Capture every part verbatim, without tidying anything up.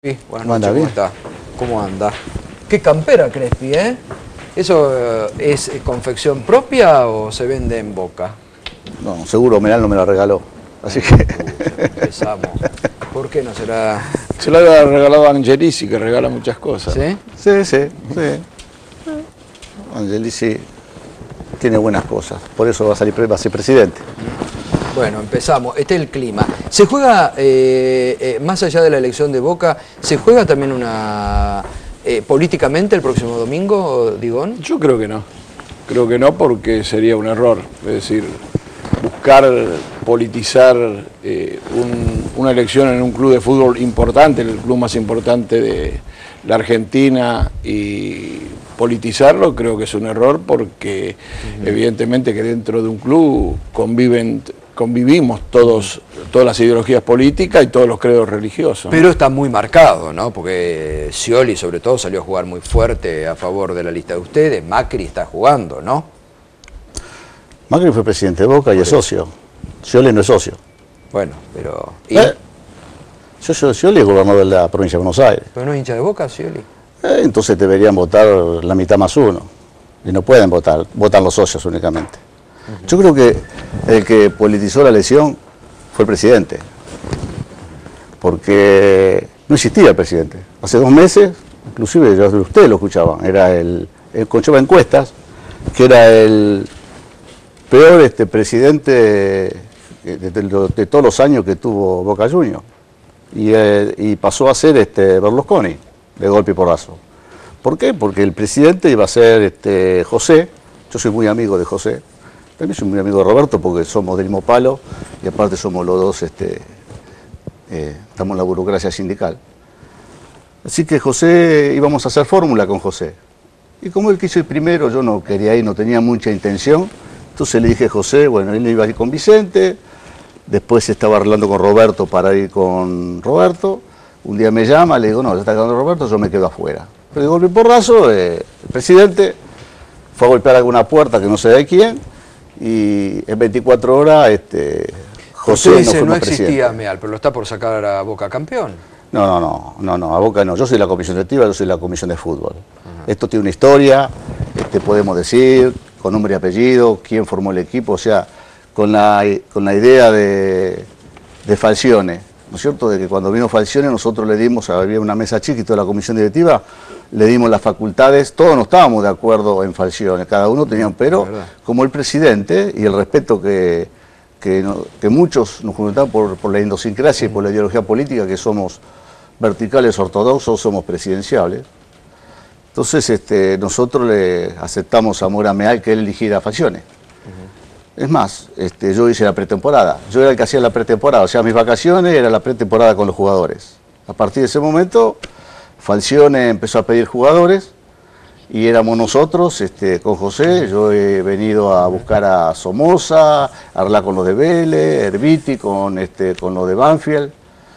Buenas noches, ¿cómo está? ¿Cómo anda? Qué campera, Crespi, ¿eh? ¿Eso eh, es confección propia o se vende en Boca? No, seguro Meral no me la regaló, así que... Uh, empezamos. ¿Por qué no será...? Se lo había regalado a Angelici, que regala muchas cosas. ¿Sí? Sí, sí, sí. Angelici tiene buenas cosas, por eso va a salir, va a ser presidente. Bueno, empezamos. Este es el clima. ¿Se juega, eh, eh, más allá de la elección de Boca, se juega también una eh, políticamente el próximo domingo, Digón? Yo creo que no. Creo que no, porque sería un error. Es decir, buscar politizar eh, un, una elección en un club de fútbol importante, el club más importante de la Argentina, y politizarlo creo que es un error porque uh-huh. evidentemente que dentro de un club conviven... convivimos todos, todas las ideologías políticas y todos los credos religiosos. Pero está muy marcado, ¿no? Porque Scioli, sobre todo, salió a jugar muy fuerte a favor de la lista de ustedes. Macri está jugando, ¿no? Macri fue presidente de Boca y es socio. Scioli no es socio. Bueno, pero... ¿y? Eh, yo, yo, Scioli es gobernador de la provincia de Buenos Aires. ¿Pero no es hincha de Boca, Scioli? Eh, entonces deberían votar la mitad más uno. Y no pueden votar, votan los socios únicamente. Yo creo que el que politizó la elección fue el presidente, porque no existía el presidente. Hace dos meses, inclusive ustedes lo escuchaban, era el, el escuchaba encuestas, que era el peor este, presidente de, de, de, de todos los años que tuvo Boca Juniors, y, eh, y pasó a ser este, Berlusconi, de golpe y porrazo. ¿Por qué? Porque el presidente iba a ser este, José. Yo soy muy amigo de José. También soy muy amigo de Roberto porque somos del mismo palo y aparte somos los dos, este, eh, estamos en la burocracia sindical. Así que José, íbamos a hacer fórmula con José. Y como él quiso ir primero, yo no quería ir, no tenía mucha intención. Entonces le dije a José, bueno, él iba a ir con Vicente, después estaba arreglando con Roberto para ir con Roberto. Un día me llama, le digo, no, ya está quedando Roberto, yo me quedo afuera. Pero de golpe y porrazo, eh, el presidente fue a golpear alguna puerta que no sé de quién, y en veinticuatro horas este, José Usted dice, no fue no más existía presidente. Meal, pero lo está por sacar a Boca campeón. No, no, no, no, no, a Boca no. Yo soy la comisión directiva, yo soy la comisión de fútbol. Uh-huh. Esto tiene una historia, este, podemos decir, con nombre y apellido, quién formó el equipo, o sea, con la, con la idea de, de Falcione, ¿no es cierto? De que cuando vino Falcione nosotros le dimos, había una mesa chiquita de la comisión directiva, le dimos las facultades, todos no estábamos de acuerdo en Falcione, cada uno tenía un pero, como el presidente y el respeto que, que, no, que muchos nos juntamos por, por la idiosincrasia y por la ideología política, que somos verticales ortodoxos, somos presidenciales. Entonces este, nosotros le aceptamos a Mora Meal que él eligiera a Falcione. Uh-huh. Es más, este, yo hice la pretemporada, yo era el que hacía la pretemporada, o sea, mis vacaciones era la pretemporada con los jugadores. A partir de ese momento, Falcione empezó a pedir jugadores y éramos nosotros este, con José. Yo he venido a buscar a Somoza, a hablar con los de Vélez, Herbiti, con, este, con los de Banfield.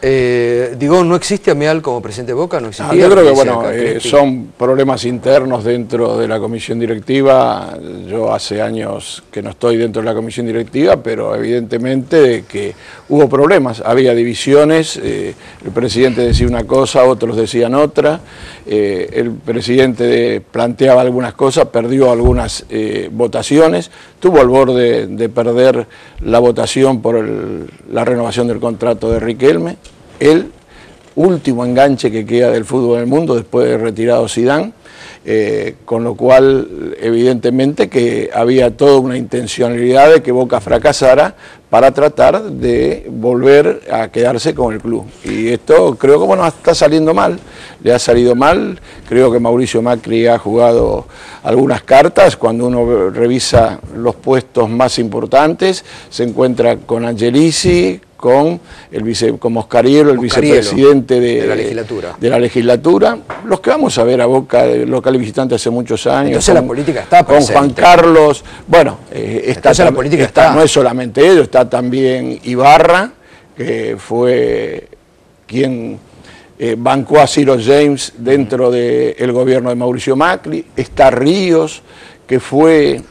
Eh, digo, ¿no existe a Meal como presidente de Boca? ¿No existía? Ah, yo creo que bueno, eh, son problemas internos dentro de la comisión directiva. Yo hace años que no estoy dentro de la comisión directiva, pero evidentemente que hubo problemas, había divisiones, eh, el presidente decía una cosa, otros decían otra, eh, el presidente de, planteaba algunas cosas, perdió algunas eh, votaciones, estuvo al borde de perder la votación por el, la renovación del contrato de Riquelme, el último enganche que queda del fútbol del mundo después de retirado Zidane, eh, con lo cual evidentemente que había toda una intencionalidad de que Boca fracasara para tratar de volver a quedarse con el club. Y esto creo que bueno, está saliendo mal, le ha salido mal, creo que Mauricio Macri ha jugado algunas cartas, cuando uno revisa los puestos más importantes, se encuentra con Angelici, con el vice, como Oscarielo, el Oscarielo, vicepresidente de, de la legislatura. de la legislatura, los que vamos a ver a Boca de local y visitante hace muchos años. Entonces con, la política está presente. Con Juan Carlos, bueno, eh, está, Entonces la política está, está. no es solamente ellos, está también Ibarra, que fue quien eh, bancó a Ciro James dentro del gobierno de Mauricio Macri, está Ríos, que fue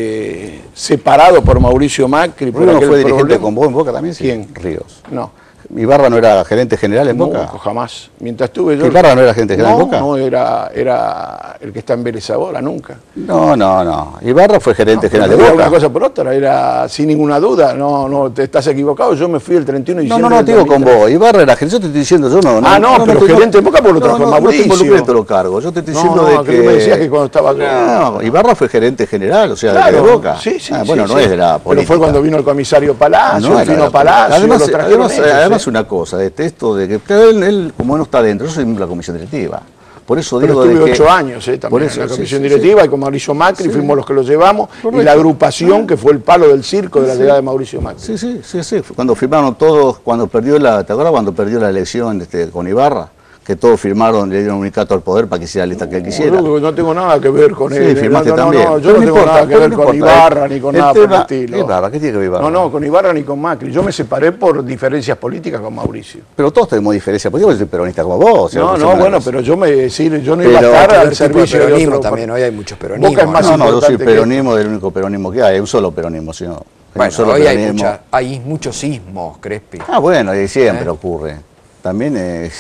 eh, separado por Mauricio Macri. ¿Por qué no fue dirigente problema. con vos en Boca también? Sí. ¿Quién? Ríos. No. ¿Ibarra no era gerente general en Boca? No, jamás. Mientras estuve yo... ¿Ibarra no era gerente general no, en Boca? No, era, era el que está en Vélez ahora, nunca. No, no, no. Ibarra fue gerente no, general de Boca. Boca. Una cosa por otra, era sin ninguna duda. No, no, te estás equivocado. Yo me fui el treinta y uno de No, diciembre. no, no, te digo con vos. Ibarra era gerente, yo te estoy diciendo, yo no... Ah, no, no pero no, gerente de Boca por lo no, trajo no, Mauricio. No te involucré en todos los cargos. Yo te estoy diciendo no, no, de que... que... me decías que cuando estaba yo... No, Ibarra fue gerente general, o sea, claro, de Boca. Sí, sí, ah, bueno, sí, no sí. es de la política. Pero fue cuando vino el comisario Palacio, no, el Fino Palacio, además, lo trajeron además, ellos, además ¿eh? una cosa, de esto de que él, él, como no está dentro, yo soy la comisión directiva. Por eso Pero digo estuve de ocho que, años eh, también eso, en la comisión sí, sí, directiva sí. y con Mauricio Macri Sí. fuimos los que lo llevamos. Correcto. Y la agrupación que fue el palo del circo de la Sí. llegada de Mauricio Macri. Sí, sí, sí, sí. Cuando firmaron todos, cuando perdió la, ¿te acuerdas cuando perdió la elección este, con Ibarra? Que todos firmaron, le dieron un unicato al poder para que hiciera la lista que él quisiera. No, no tengo nada que ver con Sí, él. firmaste no, no, también. no, yo Pero no no tengo importa, nada que pero ver no con importa, Ibarra eh. ni con El nada tema- por el estilo. Ibarra, ¿qué tiene que ver Ibarra? No, no, con Ibarra ni con Macri. Yo me separé por diferencias políticas con Mauricio. Pero todos tenemos diferencias, porque yo soy peronista como vos. o sea, No, no no, sé bueno, más. pero yo me decir, yo no Pero- iba a estar Pero al el tipo de servicio de peronismo otro. también, hoy hay muchos peronismos. Boca es más No, no, yo soy importante que- peronismo del único peronismo que hay, hay un solo peronismo, sino, hay un Bueno, solo hoy hay, peronismo. mucha, hay muchos sismos, Crespi. Ah, bueno, y siempre ¿Eh? ocurre. También, eh,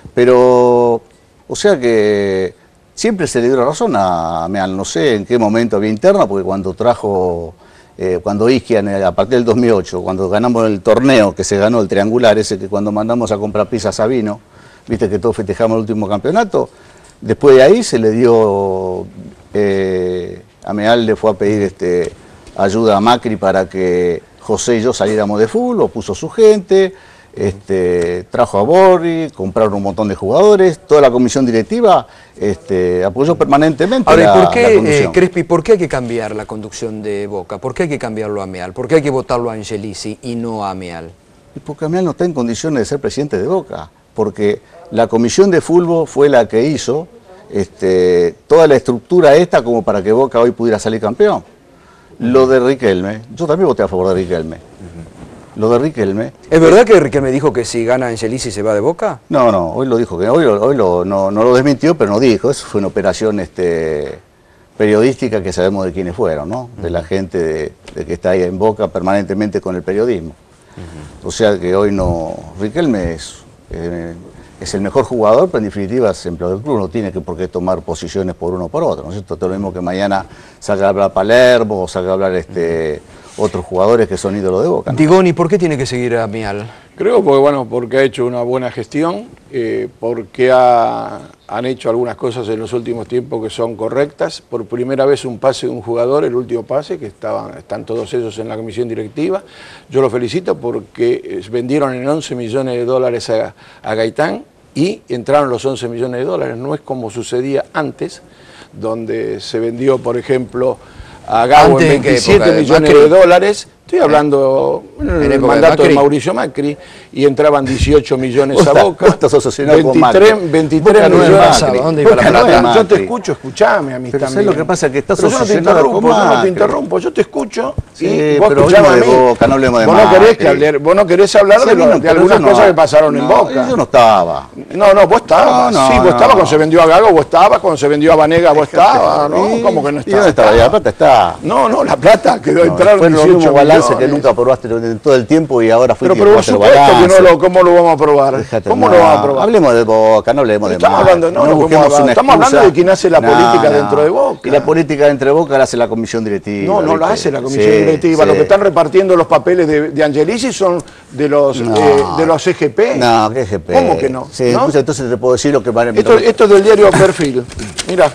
pero, o sea que siempre se le dio la razón a Meal, no sé en qué momento había interna, porque cuando trajo, eh, cuando Isquian, a partir del dos mil ocho, cuando ganamos el torneo, que se ganó el triangular, ese que cuando mandamos a comprar pizza a Sabino, viste que todos festejamos el último campeonato, después de ahí se le dio, eh, a Meal le fue a pedir este, ayuda a Macri para que José y yo saliéramos de fútbol, lo puso su gente, este, trajo a Borri, compraron un montón de jugadores, toda la comisión directiva este, apoyó permanentemente Ahora, ¿y la, por la qué, eh, conducción. Crespi, por qué hay que cambiar la conducción de Boca? ¿Por qué hay que cambiarlo a Meal? ¿Por qué hay que votarlo a Angelici y no a Meal? Y porque Meal no está en condiciones de ser presidente de Boca, porque la comisión de fútbol fue la que hizo este, toda la estructura esta como para que Boca hoy pudiera salir campeón. Lo de Riquelme, yo también voté a favor de Riquelme. Lo de Riquelme. ¿Es verdad que Riquelme dijo que si gana Angelici se va de Boca? No, no, hoy lo dijo, que hoy, lo- hoy lo, no, no lo desmintió, pero no dijo. Eso fue una operación este, periodística que sabemos de quiénes fueron, ¿no? De la gente de, de que está ahí en Boca permanentemente con el periodismo. O sea que hoy no. Riquelme es, eh, es el mejor jugador, pero en definitiva es empleado del club, no tiene que por qué tomar posiciones por uno o por otro, ¿no es cierto? Esto es lo mismo que mañana salga a hablar Palermo o salga a hablar este, otros jugadores que son ídolos de Boca, ¿no? Digoni, ¿por qué tiene que seguir a Meal? Creo porque, bueno, porque ha hecho una buena gestión, eh, porque ha- han hecho algunas cosas en los últimos tiempos que son correctas. Por primera vez un pase de un jugador, el último pase, que estaban, están todos ellos en la comisión directiva. Yo lo felicito porque eh, vendieron en once millones de dólares a, a Gaitán y entraron los once millones de dólares. No es como sucedía antes, donde se vendió, por ejemplo, a Gago ¿Antes en en qué veintisiete época? ¿De millones Macri? de dólares. Estoy hablando en En el época de mandato de, Macri. Mauricio Macri y entraban dieciocho millones Vos a estás- Boca. vos estás obsesionado con veintitrés, Macri. veintitrés Boca no es millones. Macri. ¿Dónde iba la Boca no plata? es Yo Macri. te escucho, escuchame a mí Pero también. ¿sabes lo que pasa? Que estás Pero yo no te obsesionado con interrumpo, yo no te Macri. interrumpo, yo te escucho Sí, y vos pero escuchame a hablemos mí. de Boca, no hablemos de vos, no querés Macri. que hable- vos no querés hablar Sí, de, lo- no, de pero algunas yo no- cosas que pasaron en no, Boca. Yo no estaba. No, no, vos estabas, No, no, sí, vos no. estabas cuando se vendió a Gago, vos estabas, cuando se vendió a Vanega, vos estabas, ¿no? Sí. ¿Cómo que no ¿Y estabas? dónde estaba? Y la plata está. No, no, la plata quedó No, entrar después los dieciocho mismos balances que millones. nunca aprobaste en todo el tiempo y ahora fuiste Pero por a hacer supuesto que balance. no lo, ¿cómo lo vamos a probar? Déjate, ¿Cómo no, lo vamos a probar? Hablemos de Boca, no hablemos de Estamos Macri. hablando- no, no busquemos podemos hablar. una Estamos hablando excusa. de quién hace la política dentro de Boca. Y la política dentro de Boca la hace la comisión directiva. No, no ¿viste? lo hace la comisión Sí, directiva. sí. Los que están repartiendo los papeles de, de Angelici son de los, No. eh, de los C G P. No, ¿qué G P? ¿Cómo que no? Sí, ¿No? escucha, entonces te puedo decir lo que vale. Esto, esto es del diario Perfil. Mira,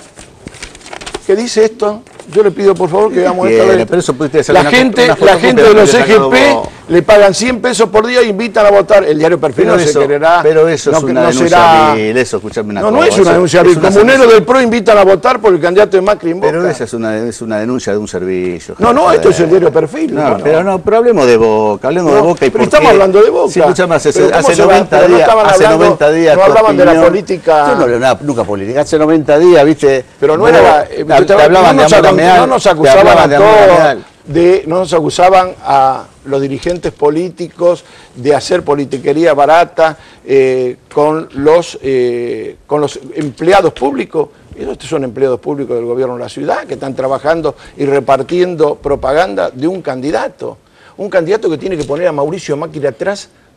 ¿qué dice esto? Yo le pido por favor que veamos quiere? esto. Pero eso pudiste hacer La una- gente, una la fotocopia gente de los que C sacado G P vos. le pagan cien pesos por día e invitan a votar. El diario Perfil Pero no se eso, quererá. pero eso no, es una no denuncia será- vil, eso, escuchame una No, cosa. no es una eso denuncia es vil. una Comuneros denuncia- del P R O invitan a votar por el candidato de Macri en Boca. Pero esa es una, es una denuncia de un servicio. No, no, joder. esto es el diario Perfil. No, bueno. pero no, pero hablemos de Boca, hablemos No, de Boca y pero por estamos qué- hablando de Boca. Sí, escuchame, hace, Pero ¿cómo hace se va? noventa Pero no días, estaban hace hablando- noventa días. no tu hablaban de la opinión- política- Yo no hablé nada, nunca política, hace noventa días, viste. Pero no vos- era. te, eh, te te- hablaban no nos, de Amor acu- Ameal, no nos te acusaban hablaban a de Amor todos Ameal. de. No nos acusaban a los dirigentes políticos de hacer politiquería barata eh, con, los, eh, con los empleados públicos. Estos son empleados públicos del gobierno de la ciudad que están trabajando y repartiendo propaganda de un candidato. Un candidato que tiene que poner a Mauricio Macri atrás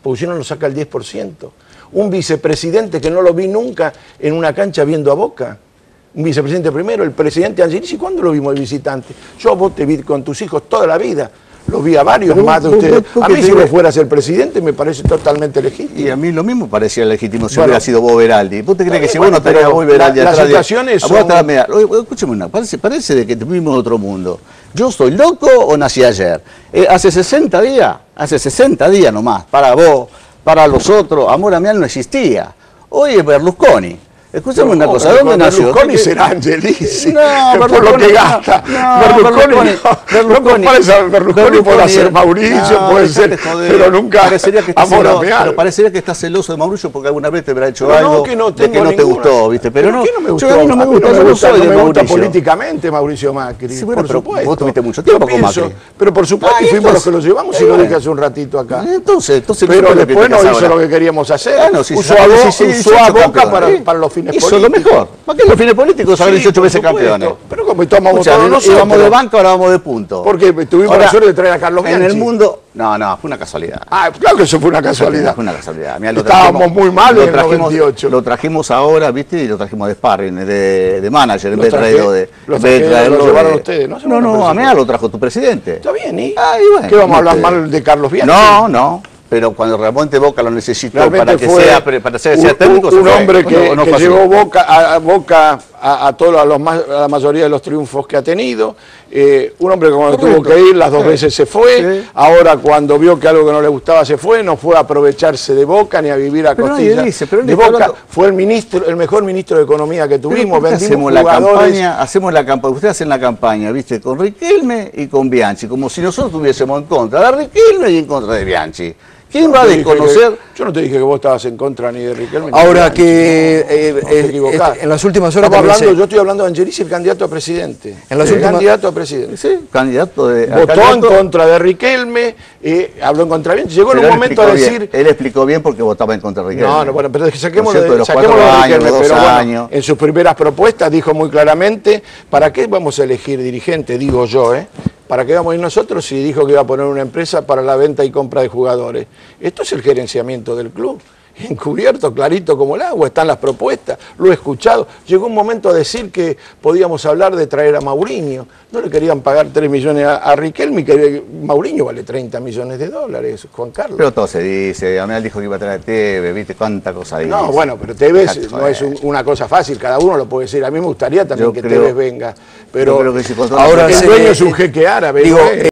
porque si no nos saca el diez por ciento. Un vicepresidente que no lo vi nunca en una cancha viendo a Boca. Un vicepresidente primero, el presidente Angelici, ¿cuándo lo vimos el visitante? Yo a vos te vi con tus hijos toda la vida. Los vi a varios pero, más de ustedes. A mí si digo, vos fueras el presidente me parece totalmente legítimo. Y a mí lo mismo parecía legítimo si bueno, hubiera sido Bob Veraldi. ¿Vos te crees que si bueno, vos no tenés a Bob Veraldi la, atrás? Las situaciones de, son... atrás, mira, escúchame una, parece, parece de que vivimos en otro mundo. ¿Yo soy loco o nací ayer? Eh, hace sesenta días, hace sesenta días nomás, para vos, para los otros, Amor Amial no existía. Hoy es Berlusconi. Escúchame una cosa, ¿dónde nació? Berlusconi será Angelici, no, por lo que gasta. No, Berlusconi, Berlusconi, Berlusconi, Berlusconi, Berlusconi puede ser Mauricio, no, puede ser, pero nunca parecería que Amor celoso, Amial. pero parecería que estás celoso de Mauricio porque alguna vez te habrá hecho pero algo no, que no de que no ninguna. te gustó, ¿viste? Pero, pero no, ¿qué no me gustó? Yo a mí no me gusta, no yo me no gusta, soy no de me gusta Mauricio. políticamente Mauricio Macri, Sí, bueno, por pero supuesto. vos tuviste mucho Yo tiempo con pienso, Macri. pero por supuesto, Ah, y fuimos entonces, los que lo llevamos, y eh, lo bueno. dije hace un ratito acá. Entonces, entonces Pero ¿por qué después no criticas hizo ahora? lo que queríamos hacer. Claro, si usó se a, sacó Bo- dieciséis, usó a dieciocho Boca campeones. para, Sí. para los fines Hizo políticos. lo mejor. ¿Para qué los fines políticos haber Sí, dieciocho por veces supuesto. campeones? Pero como tomamos Escucha, todos nosotros. íbamos de banca, ahora vamos de punto. Porque tuvimos Ahora, la suerte de traer a Carlos Bianchi. En el mundo, no, no, fue una casualidad. Ah, claro que eso fue una casualidad. Fue una casualidad. Mirá, lo Estábamos trajimos- muy mal lo en el trajimos- noventa y ocho. Lo trajimos ahora, ¿viste? Y lo trajimos de sparring, de, de manager, en Lo vez de traje- traerlo de. lo en vez de traje- traerlo lo llevaron de- ustedes, ¿no? Se No, van a no, a presentar. mí lo trajo tu presidente. Está bien, ¿y? Ah, y bueno, ¿Qué vamos a hablar ¿viste? mal de Carlos Bianchi? No, no. Pero cuando realmente Boca lo necesitó Realmente para que fue sea, para ser, sea un, técnico, se un fue. hombre que, No, no que fue así. llevó Boca a, a Boca a, a, todos a, los más, a la mayoría de los triunfos que ha tenido. Eh, un hombre que cuando Correcto. tuvo que ir las dos Sí. veces se fue. Sí. Ahora cuando vio que algo que no le gustaba se fue. No fue a aprovecharse de Boca ni a vivir a Pero nadie costillas dice, pero él de está Boca. hablando- Fue el ministro, el mejor ministro de Economía que Pero tuvimos. ¿por qué Vendimos hacemos la jugadores. campaña, hacemos la campaña, ustedes hacen la campaña, ¿viste? Con Riquelme y con Bianchi, como si nosotros estuviésemos en contra de Riquelme y en contra de Bianchi. ¿Quién va a Te dije desconocer? que- yo no te dije que vos estabas en contra ni de Riquelme. ni Ahora de Bianchi. que eh, No, te eh, equivocás. en las últimas horas Estamos también hablando, se- yo estoy hablando de Angelici, el candidato a presidente. En las el últimas- candidato a presidente. Sí, candidato de. Votó candidato, en contra de Riquelme, eh, habló en contra de Bianchi. Llegó en pero un él momento a explicó decir... bien, él explicó bien porque votaba en contra de Riquelme. No, no, bueno, pero saquémoslo Por cierto, de, de los saquémoslo cuatro de años, Riquelme, los pero dos bueno, años. en sus primeras propuestas dijo muy claramente, ¿para qué vamos a elegir dirigente? Digo yo, ¿eh? ¿Para qué vamos a ir nosotros si dijo que iba a poner una empresa para la venta y compra de jugadores? Esto es el gerenciamiento del club. Encubierto, clarito como el agua, están las propuestas, lo he escuchado. Llegó un momento a decir que podíamos hablar de traer a Mourinho. No le querían pagar tres millones a, a Riquelme, que Mourinho vale treinta millones de dólares, Juan Carlos. Pero todo se dice, Amial dijo que iba a traer a Tevez, ¿viste? Cuánta cosa dice. No, bueno, pero Tevez Dejate no es un- una cosa fácil, cada uno lo puede decir. A mí me gustaría también Yo que creo- Tevez venga, pero yo creo que si con todo- Ahora el se- dueño es un jeque árabe. digo, ¿no es?